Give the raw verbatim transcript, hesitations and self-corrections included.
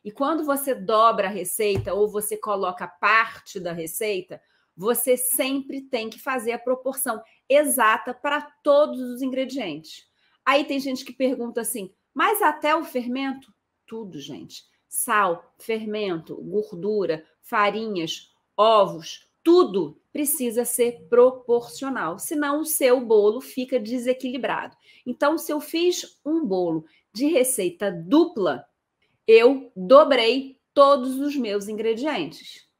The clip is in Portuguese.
E quando você dobra a receita ou você coloca parte da receita, você sempre tem que fazer a proporção exata para todos os ingredientes. Aí tem gente que pergunta assim, mas até o fermento? Tudo, gente. Sal, fermento, gordura, farinhas, ovos, tudo precisa ser proporcional, senão o seu bolo fica desequilibrado. Então, se eu fiz um bolo de receita dupla, eu dobrei todos os meus ingredientes.